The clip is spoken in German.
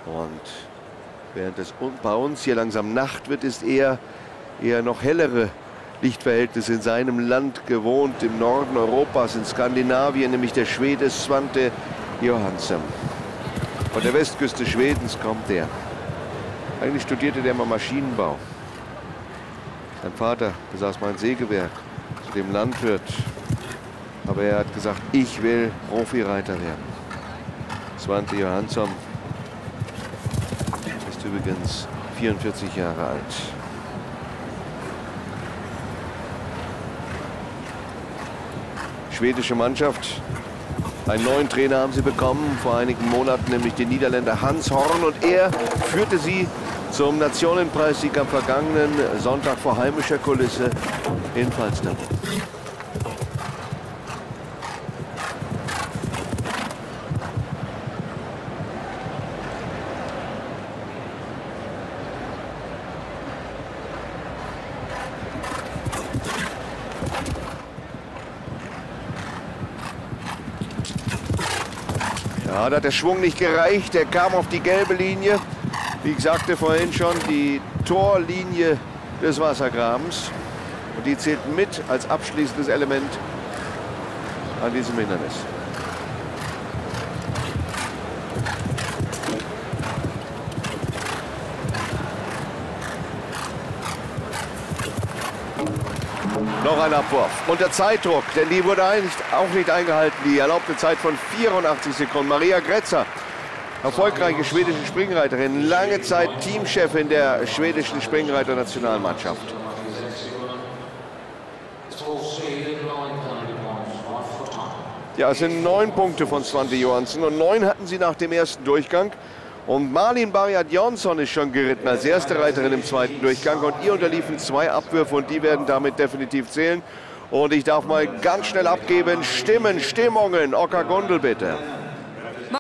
Und während es bei uns hier langsam Nacht wird, ist eher noch hellere Lichtverhältnisse in seinem Land gewohnt, im Norden Europas, in Skandinavien, nämlich der Schwede Svante Johansson. Von der Westküste Schwedens kommt er. Eigentlich studierte der mal Maschinenbau. Sein Vater besaß mal ein Sägewerk, zu dem Landwirt. Aber er hat gesagt, ich will Profireiter werden. Svante Johansson ist übrigens 44 Jahre alt. Schwedische Mannschaft. Einen neuen Trainer haben sie bekommen, vor einigen Monaten, nämlich den Niederländer Hans Horn. Und er führte sie zum Nationenpreissieg am vergangenen Sonntag vor heimischer Kulisse in Falsterbo. Ja, da hat der Schwung nicht gereicht. Er kam auf die gelbe Linie. Wie ich sagte vorhin schon, die Torlinie des Wassergrabens. Und die zählt mit als abschließendes Element an diesem Hindernis. Noch ein Abwurf unter Zeitdruck, denn die wurde auch nicht eingehalten. Die erlaubte Zeit von 84 Sekunden. Maria Grätzer, erfolgreiche schwedische Springreiterin, lange Zeit Teamchefin der schwedischen Springreiter-Nationalmannschaft. Ja, es sind 9 Punkte von Svante Johansson und 9 hatten sie nach dem ersten Durchgang. Und Malin Barjard-Jonsson ist schon geritten als erste Reiterin im zweiten Durchgang. Und ihr unterliefen 2 Abwürfe und die werden damit definitiv zählen. Und ich darf mal ganz schnell abgeben. Stimmungen. Oka Gundel, bitte.